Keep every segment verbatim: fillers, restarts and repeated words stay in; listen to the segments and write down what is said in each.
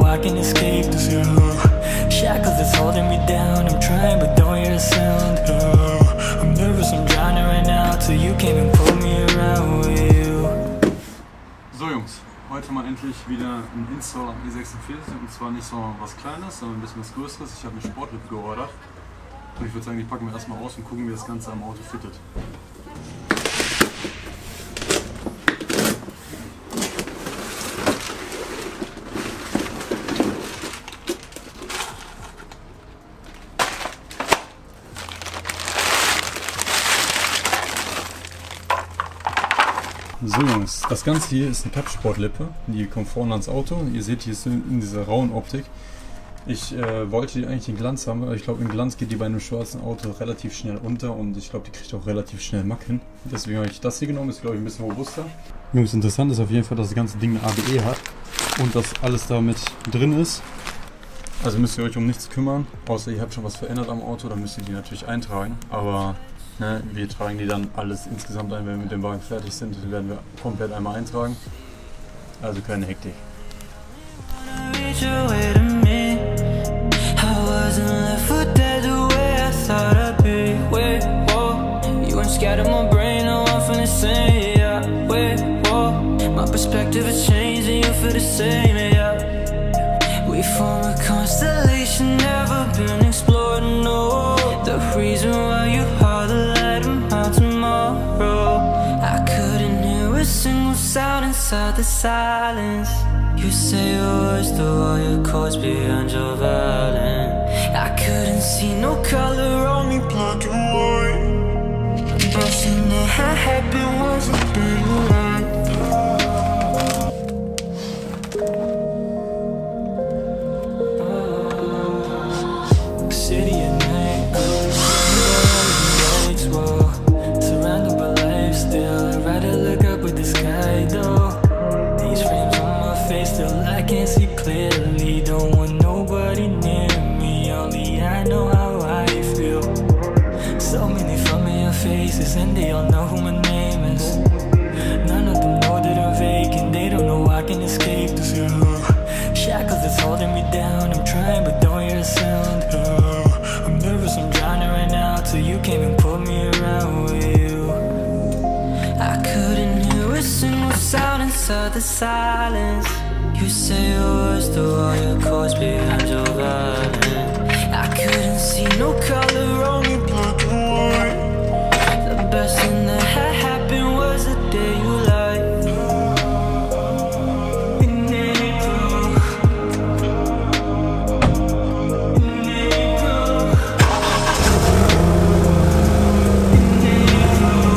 I can escape this, yeah. Shackles that's holding me down, I'm trying but don't hear a sound, yeah. I'm nervous, I'm drowning right now, till you came and pulled me around with you. So Jungs, heute mal endlich wieder ein Install am E sechsundvierzig und zwar nicht so was Kleines, sondern ein bisschen was Größeres. Ich habe eine Sportlippe geordert und ich würde sagen, die packen wir erstmal aus und gucken, wie das Ganze am Auto fittet. So Jungs, das Ganze hier ist eine Pappsportlippe, die kommt vorne ans Auto. Ihr seht, die ist in dieser rauen Optik. Ich äh, wollte die eigentlich in Glanz haben, aber ich glaube, in Glanz geht die bei einem schwarzen Auto relativ schnell unter und ich glaube, die kriegt auch relativ schnell Macken. Deswegen habe ich das hier genommen, ist glaube ich ein bisschen robuster. Jungs, interessant ist auf jeden Fall, dass das ganze Ding eine A B E hat und dass alles damit drin ist. Also müsst ihr euch um nichts kümmern, außer ihr habt schon was verändert am Auto, dann müsst ihr die natürlich eintragen. Aber ne, wir tragen die dann alles insgesamt ein, wenn wir mit dem Wagen fertig sind. Die werden wir komplett einmal eintragen. Also keine Hektik. We form a constellation never been explored, no. The reason why you holler light about tomorrow. I couldn't hear a single sound inside the silence. You say your words through all your chords beyond your violin. I couldn't see no color, only black and white. But something that happened was a big lie. City at night, lights, whoa. Surrounded by life still, I'd rather look up at the sky though. These frames on my face still I can't see clearly. Don't want nobody near me, only I know how I feel. So many familiar faces and they all know who my name is. None of them know that I'm vacant, they don't know I can escape this, yeah. Shackles that's holding me down, I'm trying but don't hear a sound, yeah. I'm nervous, I'm drowning right now, till you came and pulled me around with you. I couldn't hear a single sound inside the silence. You say your words through all your chords beyond your violin. I couldn't see no color, only black and white. The best thing that had happened was the day you lied. In April, in April, in April,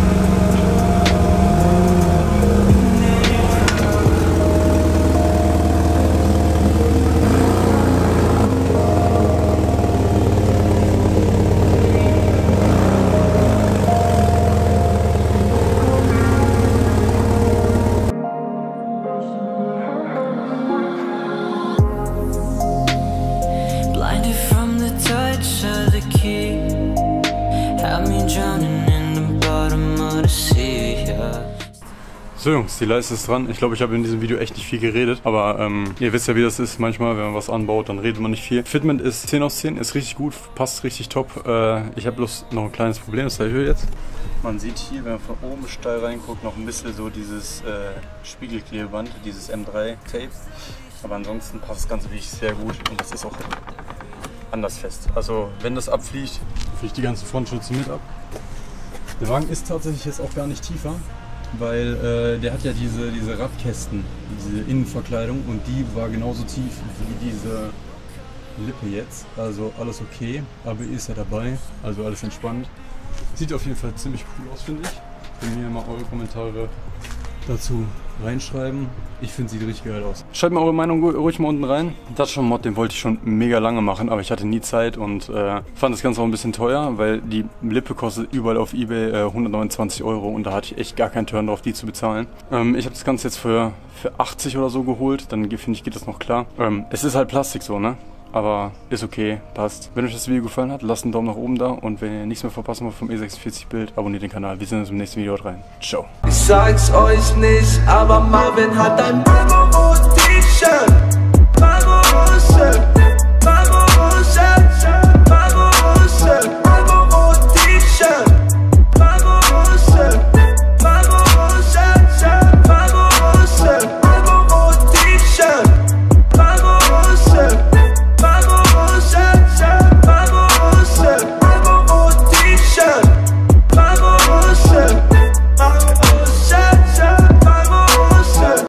blinded from the touch of the key, had me drowning in the bottom of the sea, yeah. So Jungs, die Leiste ist dran. Ich glaube, ich habe in diesem Video echt nicht viel geredet, aber ähm, ihr wisst ja, wie das ist. Manchmal, wenn man was anbaut, dann redet man nicht viel. Fitment ist zehn aus zehn, ist richtig gut, passt richtig top. Äh, ich habe bloß noch ein kleines Problem, das zeige ich euch jetzt. Man sieht hier, wenn man von oben steil reinguckt, noch ein bisschen so dieses äh, Spiegelklebeband, dieses M drei Tape. Aber ansonsten passt das Ganze wirklich sehr gut und das ist auch anders fest. Also wenn das abfliegt, fliegt die ganze Frontschütze mit ab. Der Wagen ist tatsächlich jetzt auch gar nicht tiefer, weil äh, der hat ja diese, diese Radkästen, diese Innenverkleidung und die war genauso tief wie diese Lippe jetzt. Also alles okay, A B E ist ja dabei, also alles entspannt. Sieht auf jeden Fall ziemlich cool aus, finde ich. Könnt ihr mir mal eure Kommentare dazu reinschreiben. Ich finde, sieht richtig geil aus. Schreibt mir eure Meinung ruhig mal unten rein. Das ist schon ein Mod, den wollte ich schon mega lange machen, aber ich hatte nie Zeit und äh, fand das Ganze auch ein bisschen teuer, weil die Lippe kostet überall auf eBay äh, hundertneunundzwanzig Euro und da hatte ich echt gar keinen Turn drauf, die zu bezahlen. Ähm, ich habe das Ganze jetzt für, für achtzig oder so geholt, dann finde ich, geht das noch klar. Ähm, es ist halt Plastik so, ne? Aber ist okay, passt. Wenn euch das Video gefallen hat, lasst einen Daumen nach oben da und wenn ihr nichts mehr verpassen wollt vom E sechsundvierzig Bild, abonniert den Kanal. Wir sehen uns im nächsten Video rein. Ciao. Ich sag's euch nicht, aber Marvin hat ein